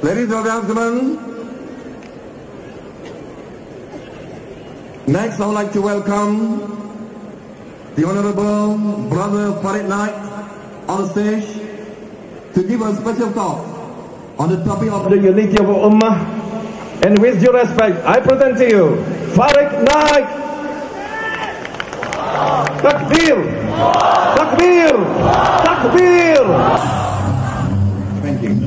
Ladies and gentlemen, next I would like to welcome the Honorable Brother Farid Naik on stage to give a special talk on the topic of the unity of our Ummah. And with due respect, I present to you Farid Naik. Takbir! Takbir! Takbir! Thank you.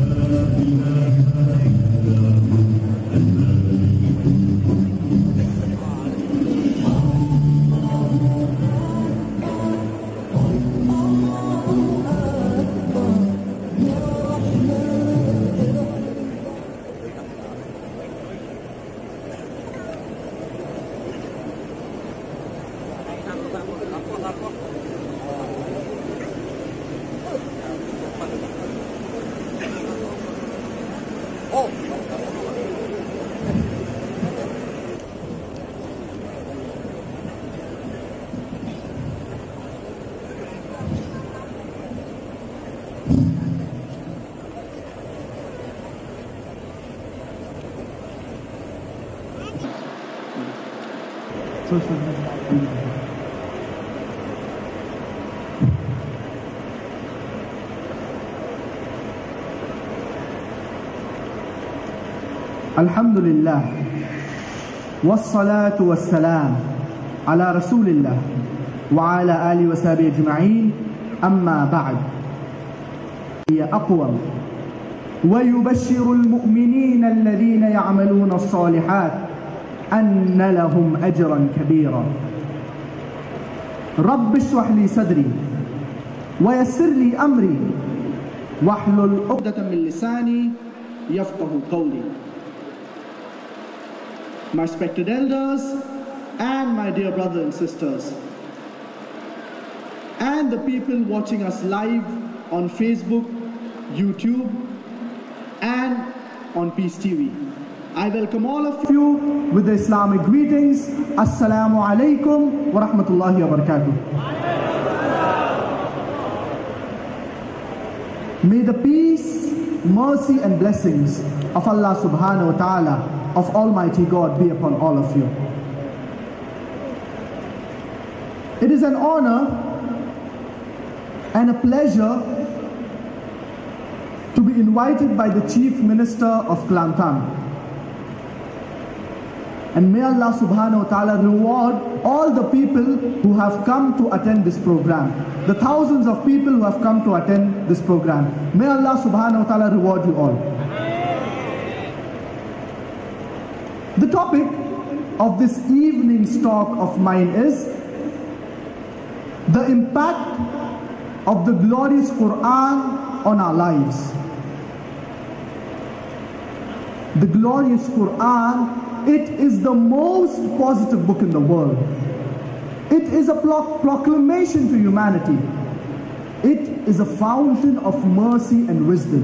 Alhamdulillah, wassalatu wassalam ala rasulillah wa ala alihi wa sahbihi ajma'in, amma ba'd. Ya aqwam wa yubashshiru al-mu'minina alladhina ya'maluna as-salihat anna lahum ajran kabira. Rabbi shrah li sadri wa yassir li amri wahlul 'uqdatan min lisani yafqahu qawli. My respected elders and my dear brothers and sisters, and the people watching us live on Facebook, YouTube and on Peace TV, I welcome all of you with the Islamic greetings. Assalamu alaikum wa rahmatullahi wa barakatuh. May the peace, mercy and blessings of Allah subhanahu wa ta'ala, of Almighty God, be upon all of you. It is an honor and a pleasure to be invited by the Chief Minister of Kelantan. And may Allah subhanahu wa ta'ala reward all the people who have come to attend this program. The thousands of people who have come to attend this program. May Allah subhanahu wa ta'ala reward you all. The topic of this evening's talk of mine is the impact of the glorious Quran on our lives. The glorious Quran, it is the most positive book in the world. It is a proclamation to humanity. It is a fountain of mercy and wisdom.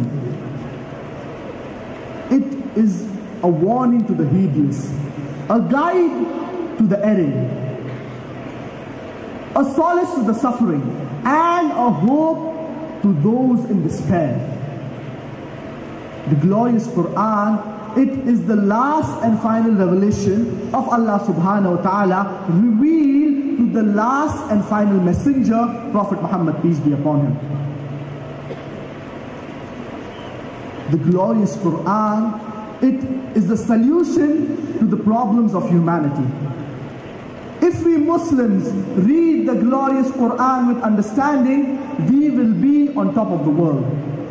It is a warning to the heedless, a guide to the erring, a solace to the suffering, and a hope to those in despair. The glorious Quran, it is the last and final revelation of Allah subhanahu wa ta'ala, revealed to the last and final messenger, Prophet Muhammad, peace be upon him. The glorious Quran, it is the solution to the problems of humanity. If we Muslims read the glorious Quran with understanding, we will be on top of the world.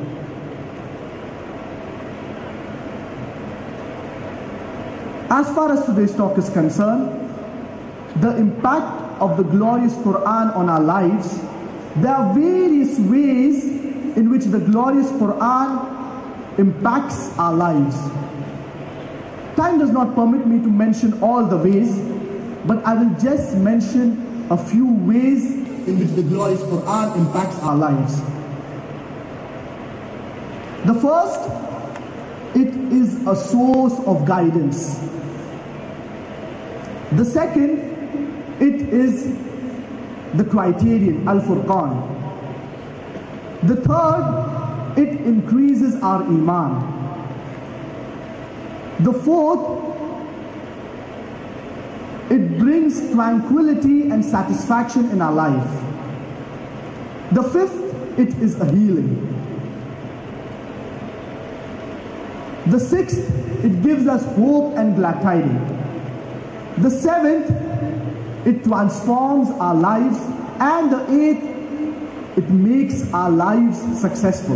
As far as today's talk is concerned, the impact of the glorious Quran on our lives, there are various ways in which the glorious Quran impacts our lives. Time does not permit me to mention all the ways, but I will just mention a few ways in which the glorious Quran impacts our lives. The first, it is a source of guidance. The second, it is the criterion, Al-Furqan. The third, it increases our Iman. The fourth, it brings tranquility and satisfaction in our life. The fifth, it is a healing. The sixth, it gives us hope and glad tidings. The seventh, it transforms our lives. And the eighth, it makes our lives successful.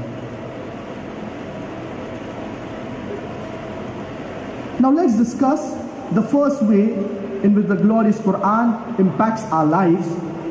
Now let's discuss the first way in which the glorious Quran impacts our lives,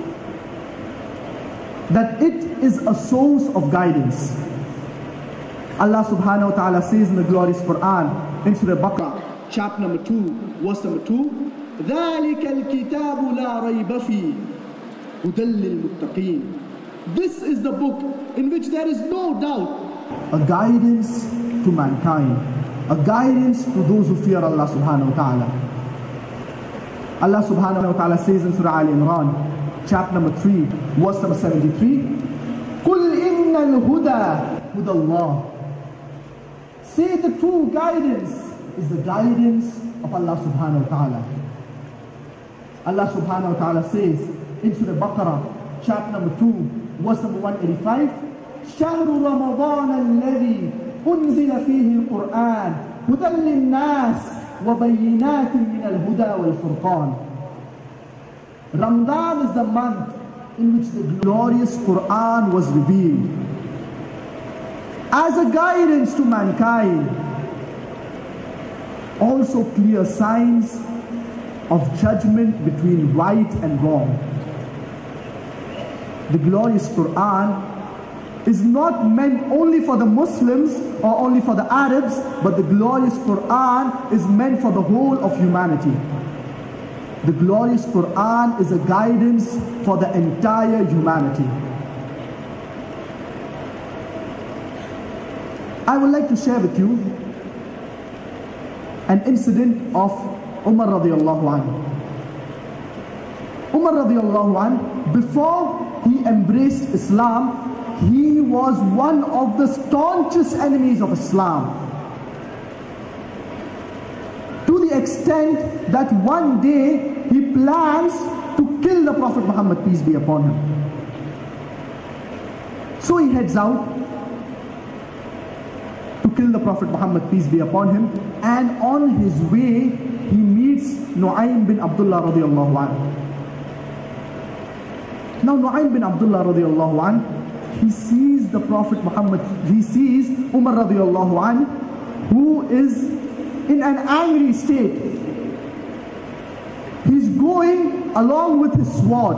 that it is a source of guidance. Allah subhanahu wa ta'ala says in the glorious Quran in Surah Baqarah, chapter number 2, verse number 2, ذَلِكَ الْكِتَابُ لَا رَيْبَ فِيهِ هُدًى لِلْمُتَّقِينَ. This is the book in which there is no doubt. A guidance to mankind. A guidance to those who fear Allah subhanahu wa ta'ala. Allah subhanahu wa ta'ala says in Surah Al-Imran, chapter number 3, verse number 73, قُلْ إِنَّ الْهُدَى هُدَى اللَّهِ. Say the true guidance is the guidance of Allah subhanahu wa ta'ala. Allah subhanahu wa ta'ala says in Surah Baqarah, chapter number 2, verse number 185, شَهْرُ رَمَضَانَ الَّذِي أُنزِلَ فِيهِ الْقُرْآنِ هُدًى لِلنَّاسِ وَبَيِّنَاتٍ مِنَ الْهُدَى وَالْفُرْقَانِ. Ramadan is the month in which the glorious Quran was revealed as a guidance to mankind. Also clear signs of judgment between right and wrong. The glorious Quran is not meant only for the Muslims or only for the Arabs, but the glorious Quran is meant for the whole of humanity. The glorious Quran is a guidance for the entire humanity. I would like to share with you an incident of Umar radiallahu anhu. Umar radiallahu anhu, before he embraced Islam, he was one of the staunchest enemies of Islam. To the extent that one day he plans to kill the Prophet Muhammad, peace be upon him. So he heads out to kill the Prophet Muhammad, peace be upon him, and on his way he meets Nu'aym bin Abdullah radiallahu anhu. Now Nu'aym bin Abdullah radiallahu anhu, he sees the Prophet Muhammad, he sees Umar radiallahu anhu, who is in an angry state. He's going along with his sword.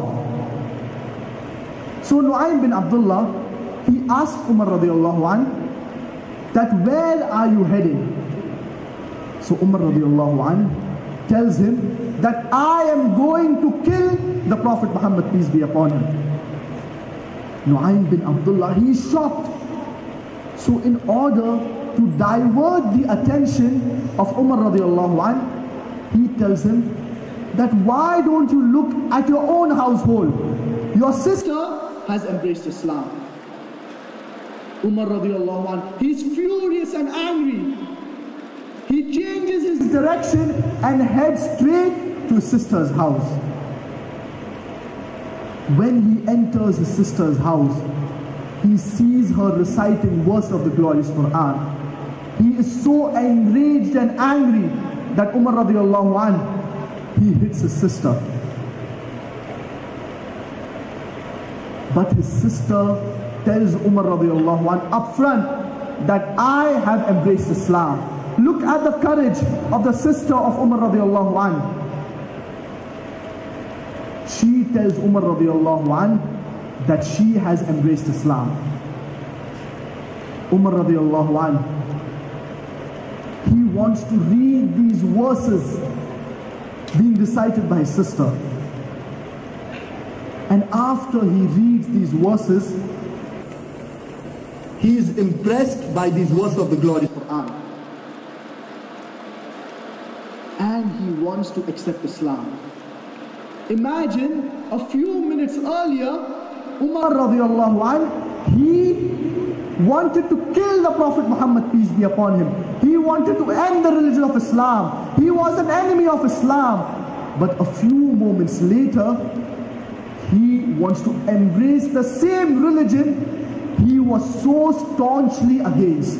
So Nu'aym bin Abdullah, he asked Umar radiallahu anhu that where are you heading? So Umar radiallahu anhu tells him that I am going to kill the Prophet Muhammad, peace be upon him. Nu'aym bin Abdullah, he is shocked. So in order to divert the attention of Umar radiallahu anhu, he tells him that why don't you look at your own household? Your sister has embraced Islam. Umar radiallahu anhu, he is furious and angry. He changes his direction and heads straight to his sister's house. When he enters his sister's house, he sees her reciting verse of the glorious Quran. He is so enraged and angry that Umar radiallahu anhu, he hits his sister. But his sister tells Umar radiallahu anhu upfront that I have embraced Islam. Look at the courage of the sister of Umar radiallahu anhu. She tells Umar radiallahu anhu that she has embraced Islam. Umar radiallahu anhu, he wants to read these verses being recited by his sister. And after he reads these verses, he is impressed by these verses of the glorious Quran. And he wants to accept Islam. Imagine a few minutes earlier, Umar radiallahu anhu, he wanted to kill the Prophet Muhammad, peace be upon him. He wanted to end the religion of Islam. He was an enemy of Islam. But a few moments later, he wants to embrace the same religion he was so staunchly against.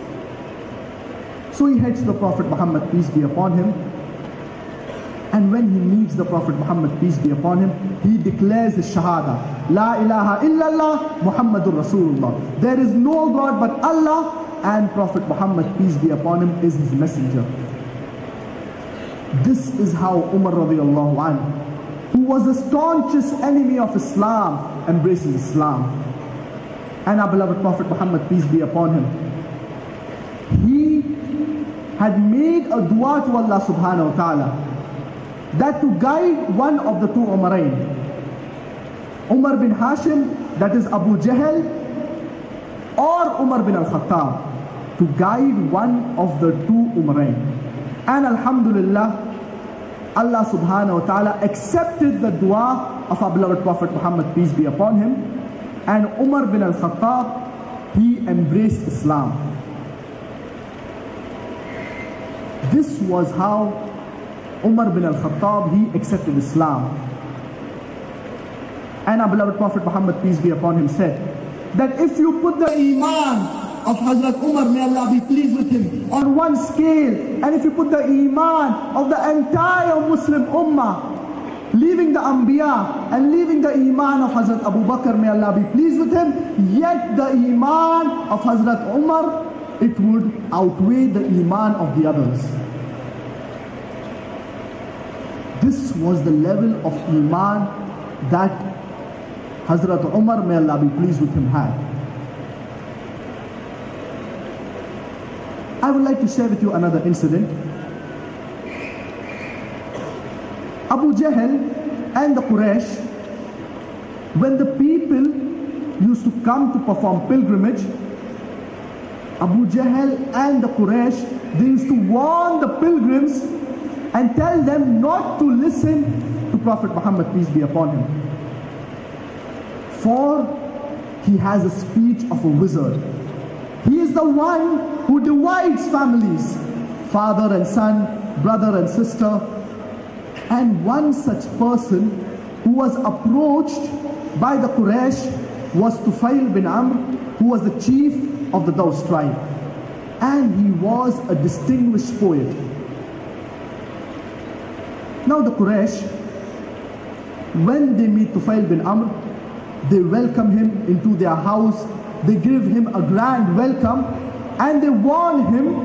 So he heads to the Prophet Muhammad, peace be upon him. And when he meets the Prophet Muhammad, peace be upon him, he declares his Shahada. La ilaha illallah Muhammadur Rasulullah. There is no God but Allah, and Prophet Muhammad, peace be upon him, is his messenger. This is how Umar radiallahu anhu, who was the staunchest enemy of Islam, embraces Islam. And our beloved Prophet Muhammad, peace be upon him, he had made a dua to Allah subhanahu wa ta'ala that to guide one of the two Umarain, Umar bin Hashim, that is Abu Jahl, or Umar bin al-Khattab, to guide one of the two Umarain. And Alhamdulillah, Allah subhanahu wa ta'ala accepted the dua of our beloved Prophet Muhammad, peace be upon him, and Umar bin al-Khattab, he embraced Islam. This was how Umar bin al-Khattab, he accepted Islam. And our beloved Prophet Muhammad, peace be upon him, said that if you put the Iman of Hazrat Umar, may Allah be pleased with him, on one scale, and if you put the Iman of the entire Muslim Ummah, leaving the Anbiya and leaving the Iman of Hazrat Abu Bakr, may Allah be pleased with him, yet the Iman of Hazrat Umar, it would outweigh the Iman of the others. This was the level of Iman that Hazrat Umar, may Allah be pleased with him, had. I would like to share with you another incident. Abu Jahl and the Quraysh, when the people used to come to perform pilgrimage, Abu Jahl and the Quraysh, they used to warn the pilgrims and tell them not to listen to Prophet Muhammad, peace be upon him. For he has a speech of a wizard. He is the one who divides families, father and son, brother and sister. And one such person who was approached by the Quraysh was Tufail bin Amr, who was the chief of the Daws tribe. And he was a distinguished poet. Now the Quraysh, when they meet Tufail bin Amr, they welcome him into their house, they give him a grand welcome, and they warn him,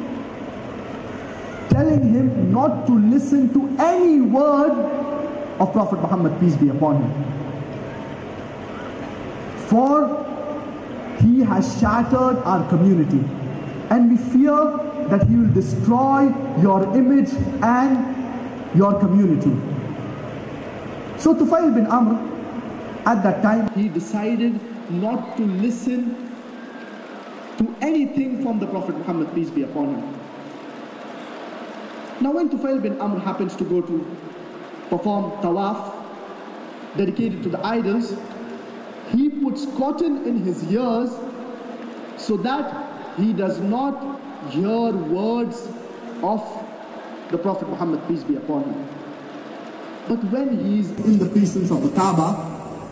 telling him not to listen to any word of Prophet Muhammad, peace be upon him. For he has shattered our community, and we fear that he will destroy your image and your community. So Tufail bin Amr, at that time, he decided not to listen to anything from the Prophet Muhammad, peace be upon him. Now when Tufail bin Amr happens to go to perform tawaf dedicated to the idols, he puts cotton in his ears so that he does not hear words of the Prophet Muhammad, peace be upon him. But when he is in the precincts of the Kaaba,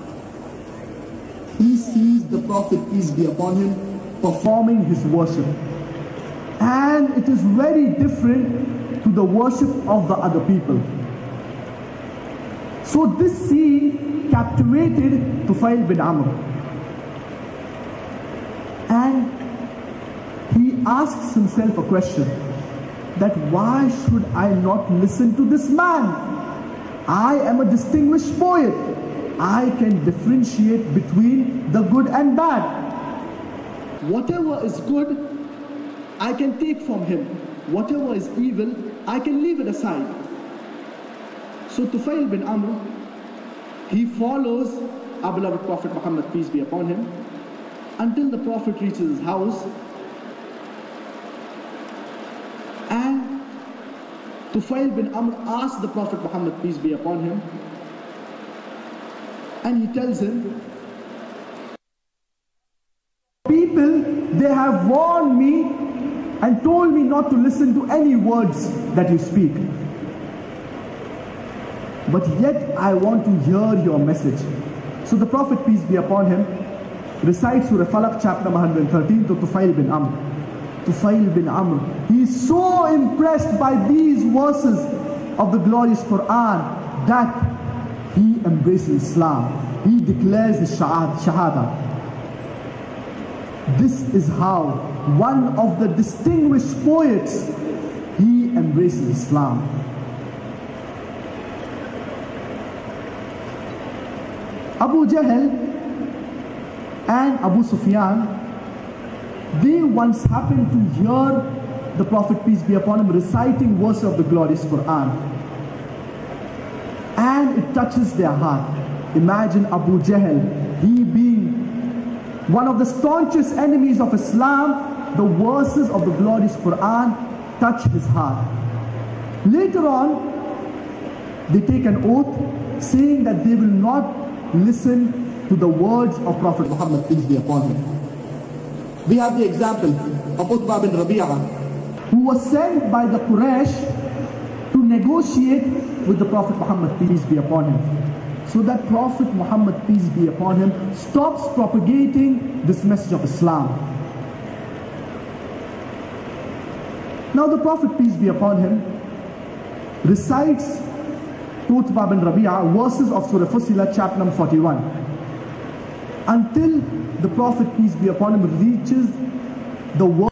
he sees the Prophet, peace be upon him, performing his worship. And it is very different to the worship of the other people. So this scene captivated Tufail bin Amr. And he asks himself a question, that why should I not listen to this man? I am a distinguished poet. I can differentiate between the good and bad. Whatever is good, I can take from him. Whatever is evil, I can leave it aside. So Tufail bin Amr, he follows our beloved Prophet Muhammad, peace be upon him, until the Prophet reaches his house. And Tufail bin Amr asks the Prophet Muhammad, peace be upon him, and he tells him, people, they have warned me and told me not to listen to any words that you speak. But yet I want to hear your message. So the Prophet, peace be upon him, recites Surah Falaq, chapter number 113, to Tufail bin Amr. Tufail bin Amr, he is so impressed by these verses of the glorious Quran that he embraces Islam. He declares his Shahada. This is how one of the distinguished poets, he embraces Islam. Abu Jahl and Abu Sufyan, they once happened to hear the Prophet, peace be upon him, reciting verses of the glorious Quran, and it touches their heart. Imagine Abu Jahl, he being one of the staunchest enemies of Islam, the verses of the glorious Quran touch his heart. Later on, they take an oath saying that they will not listen to the words of Prophet Muhammad, peace be upon him. We have the example of Utbah bin Rabi'ah, who was sent by the Quraysh to negotiate with the Prophet Muhammad, peace be upon him, so that Prophet Muhammad, peace be upon him, stops propagating this message of Islam. Now the Prophet, peace be upon him, recites to Utbah bin Rabi'ah verses of Surah Fussilat, chapter number 41, until the Prophet, peace be upon him, reaches the word.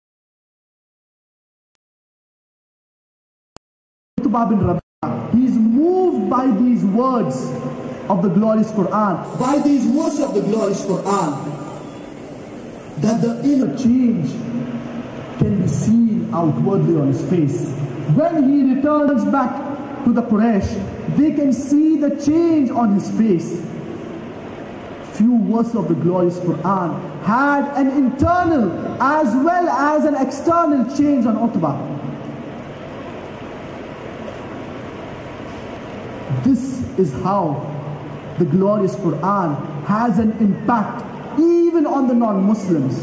Utbah bin Rabi'ah, he is moved by these words of the glorious Quran, by these words of the glorious Quran, that the inner change can be seen outwardly on his face. When he returns back to the Quraysh, they can see the change on his face. Few verses of the glorious Quran had an internal as well as an external change on Utbah. This is how the glorious Quran has an impact even on the non-Muslims.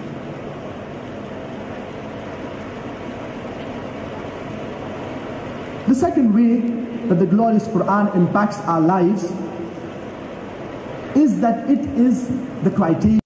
The second way that the glorious Quran impacts our lives is that it is the criteria.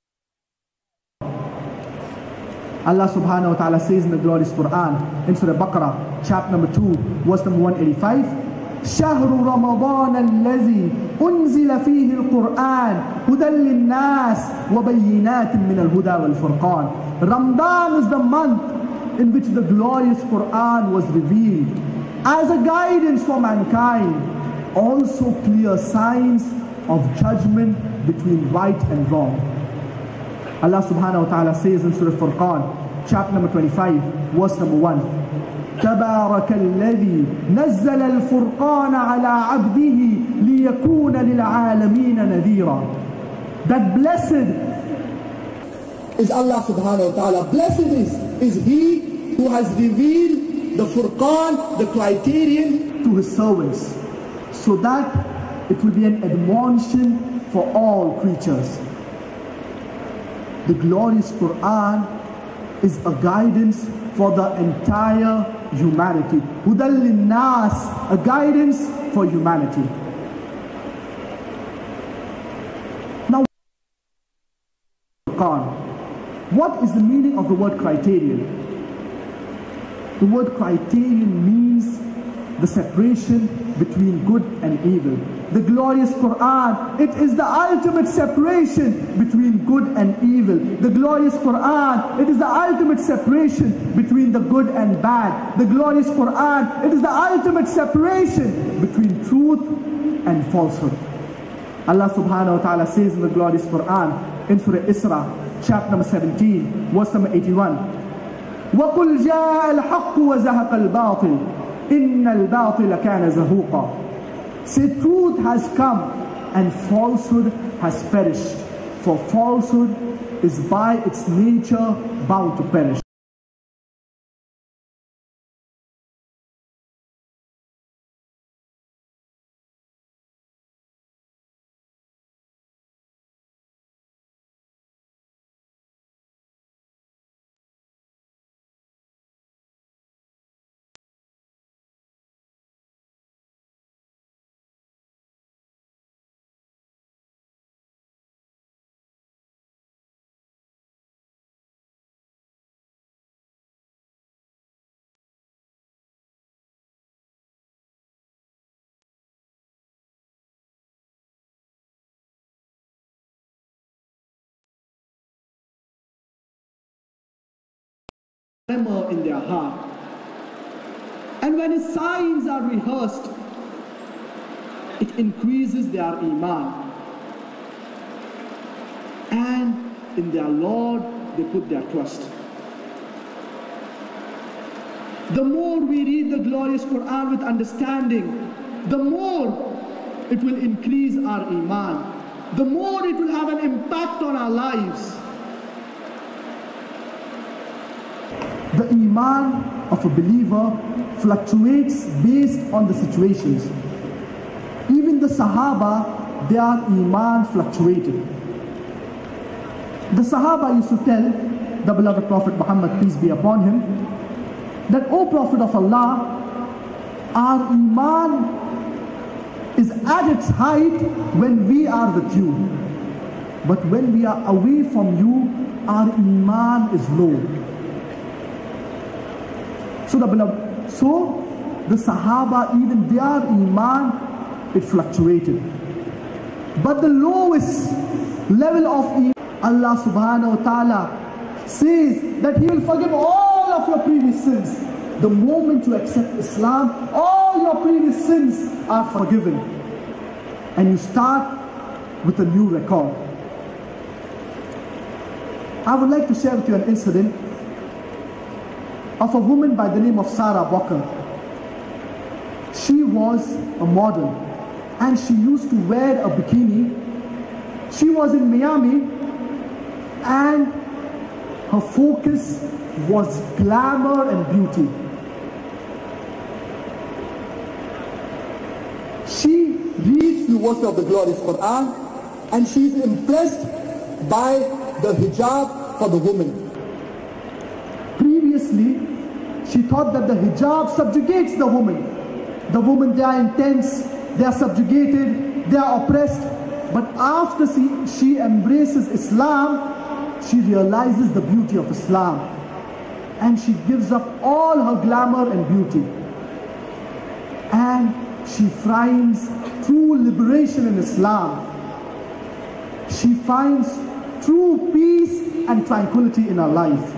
Allah subhanahu wa ta'ala says in the glorious Quran in Surah Baqarah, chapter number 2, verse number 185, شهر رمضان الذي أنزل فيه القرآن هدى للناس وبينات من الهدى والفرقان. Ramadan is the month in which the glorious Quran was revealed as a guidance for mankind, also clear signs of judgment between right and wrong. Allah subhanahu wa ta'ala says in Surah Furqan, chapter number 25, verse number 1, تبارك الذي نزل الفرقان على عبده ليكون للعالمين نذيرا. That blessed is Allah subhanahu wa ta'ala. Blessed is He who has revealed the Furqan, the criterion, to His servants, so that it will be an admonition for all creatures. The glorious Quran is a guidance for the entire humanity. Hudal linnas, a guidance for humanity. Now, Quran, what is the meaning of the word criterion? The word criterion means the separation between good and evil. The glorious Quran, it is the ultimate separation between good and evil. The glorious Quran, it is the ultimate separation between the good and bad. The glorious Quran, it is the ultimate separation between truth and falsehood. Allah subhanahu wa ta'ala says in the glorious Quran in Surah Isra, chapter number 17, verse number 81, وَقُلْ جَاءَ الْحَقُّ وَزَهَقَ الْبَاطِلِ إِنَّ الْبَاطِلَ كَانَ زَهُوقًا. Say, truth has come and falsehood has perished, for falsehood is by its nature bound to perish. tremor in their heart. And when his signs are rehearsed, it increases their iman. And in their Lord, they put their trust. The more we read the glorious Quran with understanding, the more it will increase our iman. The more it will have an impact on our lives. The iman of a believer fluctuates based on the situations. Even the Sahaba, their iman fluctuated. The Sahaba used to tell the beloved Prophet Muhammad, peace be upon him, that, O Prophet of Allah, our iman is at its height when we are with you. But when we are away from you, our iman is low. So the Sahaba, even their iman, it fluctuated. But the lowest level of iman, Allah subhanahu wa ta'ala says that He will forgive all of your previous sins. The moment you accept Islam, all your previous sins are forgiven. And you start with a new record. I would like to share with you an incident of a woman by the name of Sarah Walker. She was a model and she used to wear a bikini. She was in Miami and her focus was glamour and beauty. She reads the words of the glorious Quran and she is impressed by the hijab for the woman. Previously, she thought that the hijab subjugates the woman. The women, they are intense, they are subjugated, they are oppressed. But after she embraces Islam, she realizes the beauty of Islam. And she gives up all her glamour and beauty. And she finds true liberation in Islam. She finds true peace and tranquility in her life.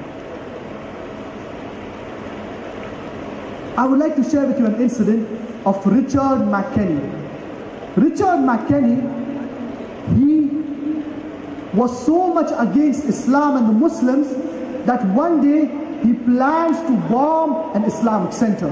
I would like to share with you an incident of Richard McKenney. Richard McKenney, he was so much against Islam and the Muslims that one day he plans to bomb an Islamic center.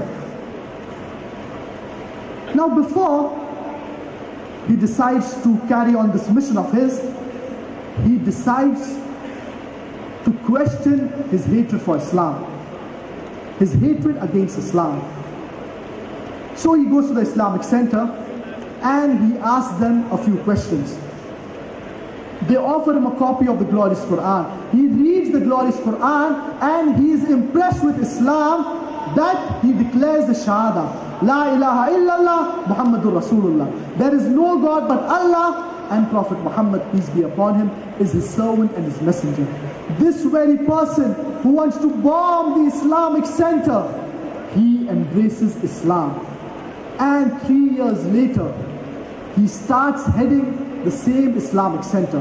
Now before he decides to carry on this mission of his, he decides to question his hatred for Islam, his hatred against Islam. So he goes to the Islamic center and he asks them a few questions. They offer him a copy of the glorious Quran. He reads the glorious Quran and he is impressed with Islam that he declares the Shahada. La ilaha illallah Muhammadur Rasulullah. There is no God but Allah, and Prophet Muhammad, peace be upon him, is his servant and his messenger. This very person who wants to bomb the Islamic center, he embraces Islam. And 3 years later, he starts heading the same Islamic center.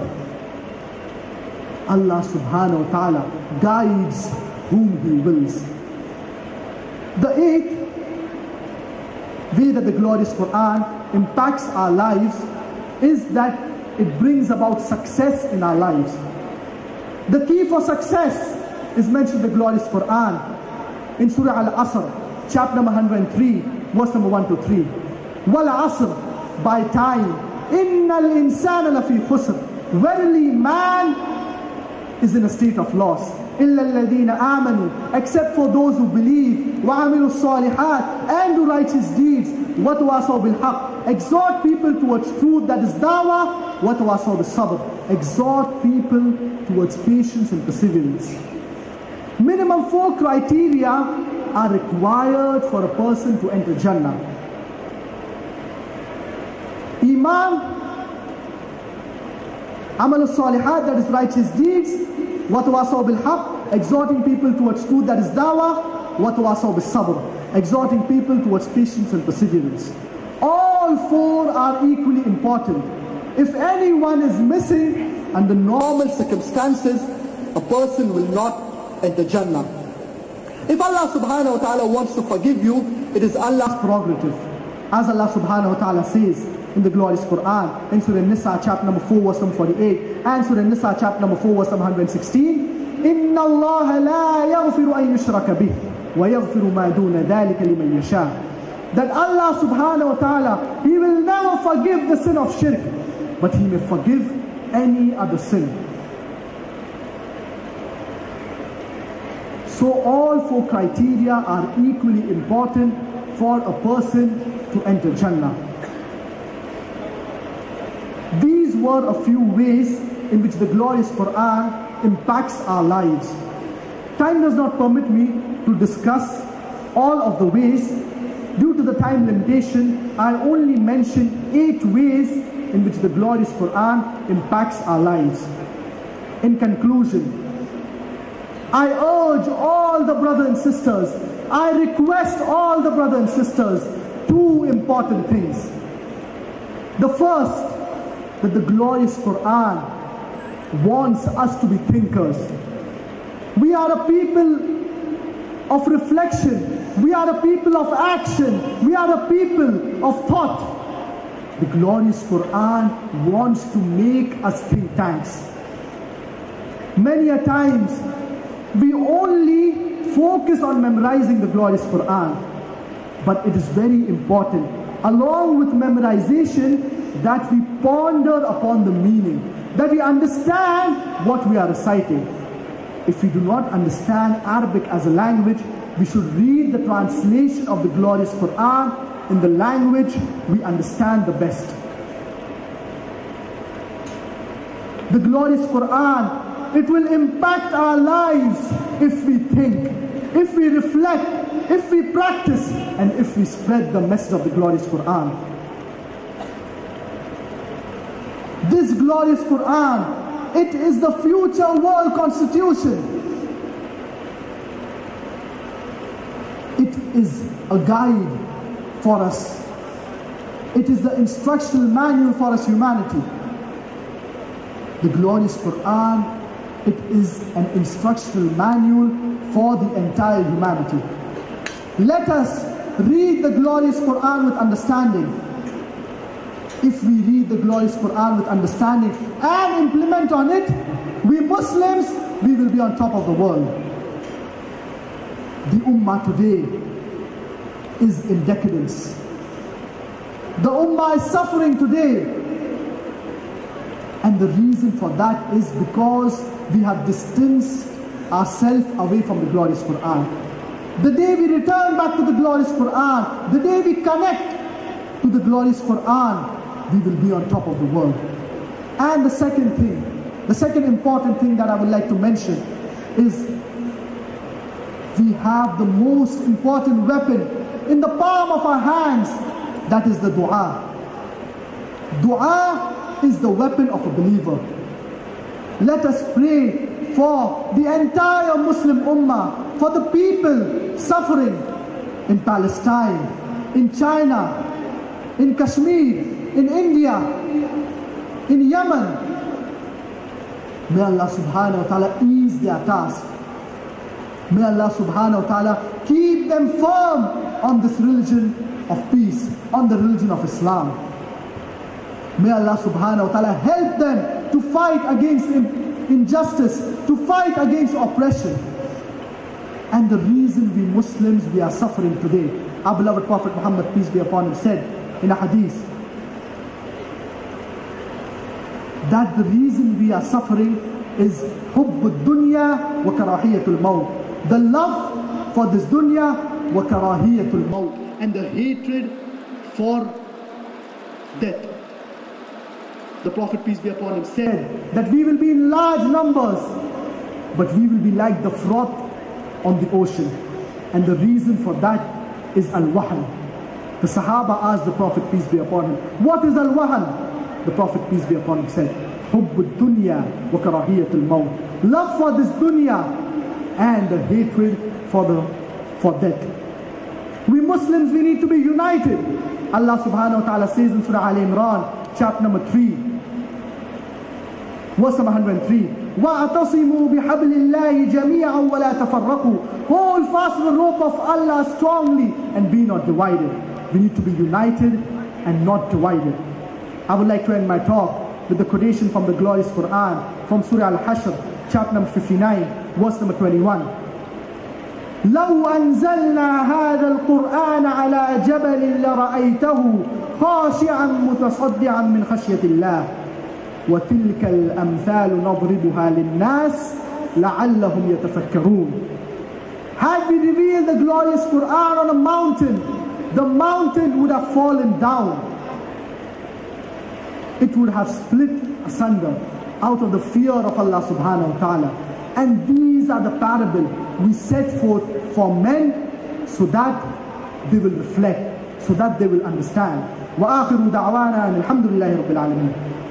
Allah subhanahu wa ta'ala guides whom He wills. The eighth way that the glorious Quran impacts our lives is that it brings about success in our lives. The key for success is mentioned in the glorious Quran in Surah Al-Asr, chapter number 103, verse number 1 to 3. Wal Asr, by time, innal insana lafi khusr. Verily man is in a state of loss. Illa alladhina amanu, except for those who believe, wa amilu salihat, and do righteous deeds, wa tawasaw bil haqq, exhort people towards truth, that is dawah, wa tawasaw bis sabr, exhort people towards patience and perseverance. Minimum 4 criteria are required for a person to enter Jannah. Iman, amal salihat, that is righteous deeds, wa tawasaw bil haqq, exhorting people towards truth, that is dawah, wa tawasaw bis sabr, exhorting people towards patience and perseverance. All 4 are equally important. If anyone is missing under normal circumstances, a person will not enter Jannah. If Allah subhanahu wa ta'ala wants to forgive you, it is Allah's prerogative. As Allah subhanahu wa ta'ala says in the glorious Quran, in Surah Nisa chapter number 4 verse number 48, and Surah Nisa chapter number 4 verse number 116, إِنَّ اللَّهَ لَا يَغْفِرُ أَن يُشْرَكَ بِهِ وَيَغْفِرُ مَا دُونَ ذَلِكَ لِمَن يَشَاءُ. That Allah subhanahu wa ta'ala, He will never forgive the sin of shirk, but He may forgive any other sin. So all four criteria are equally important for a person to enter Jannah. These were a few ways in which the glorious Quran impacts our lives. Time does not permit me to discuss all of the ways. Due to the time limitation, I only mention 8 ways in which the glorious Quran impacts our lives. In conclusion, I urge all the brothers and sisters, I request all the brothers and sisters, 2 important things. The first, that the glorious Quran wants us to be thinkers. We are a people of reflection. We are a people of action. We are a people of thought. The glorious Quran wants to make us think tanks. Many a times, we only focus on memorizing the glorious Quran. But it is very important, along with memorization, that we ponder upon the meaning, that we understand what we are reciting. If we do not understand Arabic as a language, we should read the translation of the glorious Quran in the language we understand the best. The glorious Quran, it will impact our lives if we think, if we reflect, if we practice, and if we spread the message of the glorious Quran. This glorious Quran, it is the future world constitution. It is a guide for us. It is the instructional manual for us humanity. The glorious Quran, it is an instructional manual for the entire humanity. Let us read the glorious Quran with understanding. If we read the glorious Quran with understanding and implement on it, we Muslims, we will be on top of the world. The Ummah today is in decadence. The Ummah is suffering today. And the reason for that is because we have distanced ourselves away from the glorious Quran. The day we return back to the glorious Quran, the day we connect to the glorious Quran, we will be on top of the world. And the second thing, the second important thing that I would like to mention is we have the most important weapon in the palm of our hands, that is the dua. Dua is the weapon of a believer. Let us pray for the entire Muslim Ummah, for the people suffering in Palestine, in China, in Kashmir, in India, in Yemen. May Allah subhanahu wa ta'ala ease their task. May Allah subhanahu wa ta'ala keep them firm on this religion of peace, on the religion of Islam. May Allah subhanahu wa ta'ala help them to fight against injustice, to fight against oppression. And the reason we Muslims, we are suffering today, our beloved Prophet Muhammad, peace be upon him, said in a hadith, that the reason we are suffering is hubb dunya wa karahiyatul maut. The love for this dunya wa karahiyatul maut, and the hatred for death. The Prophet, peace be upon him, said that we will be in large numbers, but we will be like the froth on the ocean. And the reason for that is al-wahan. The Sahaba asked the Prophet, peace be upon him, what is al-wahan? The Prophet, peace be upon him, said, hubb dunya wa karahiyatul maut. Love for this dunya and the hatred for death. We Muslims, we need to be united. Allah subhanahu wa ta'ala says in Surah Al-Imran, chapter number 3, Verse number 103. وَاعْتَصِمُوا بِحَبْلِ اللَّهِ جَمِيعًا وَلَا تَفَرَّقُوا. Hold fast the rope of Allah strongly and be not divided. We need to be united and not divided. I would like to end my talk with the quotation from the glorious Quran from Surah Al-Hashr, chapter number 59, verse number 21. لو أنزلنا هذا القرآن على جبل لرأيته خاشعا متصدعا من خشية الله وتلك الأمثال نضربها للناس لعلهم يتفكرون. Had we revealed the glorious Quran on a mountain, the mountain would have fallen down. It would have split asunder out of the fear of Allah subhanahu wa ta'ala. And these are the parable we set forth for men so that they will reflect, so that they will understand. وآخر دعوانا أن الحمد لله رب العالمين.